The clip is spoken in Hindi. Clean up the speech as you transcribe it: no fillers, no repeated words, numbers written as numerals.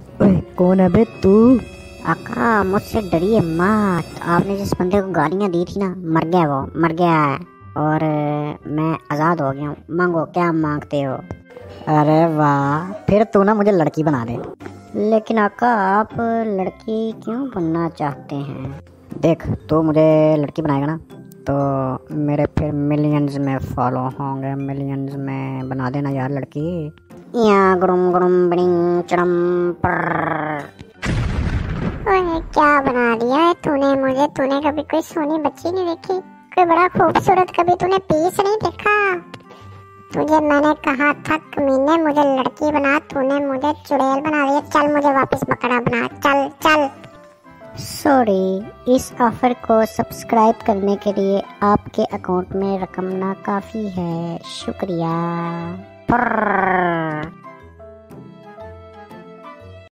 ओए कौन है बे तू? आका मुझसे डरिए मत। आपने जिस बंदे को गालियां दी थी ना, मर गया, वो मर गया है और मैं आज़ाद हो गया हूँ। मांगो, क्या मांगते हो? अरे वाह, फिर तू ना मुझे लड़की बना दे। लेकिन आका आप लड़की क्यों बनना चाहते हैं? देख, तू मुझे लड़की बनाएगा ना तो मेरे फिर मिलियंस में फॉलो होंगे, मिलियंस में बना देना यार लड़की। या गुड़ुम गुड़ुम बिड़िंग चड़म पर। ओए क्या बना दिया है तूने मुझे? तूने कभी कोई सोनी बच्ची नहीं देखी? कोई बड़ा खूबसूरत कभी तूने पीस नहीं देखा? तुझे मैंने कहा था कमीने मुझे लड़की बना, तूने मुझे चुड़ैल बना दिया। चल मुझे वापस बकरा बना, चल चल। सॉरी, इस ऑफर को सब्सक्राइब करने के लिए आपके अकाउंट में रकम ना काफी है, शुक्रिया।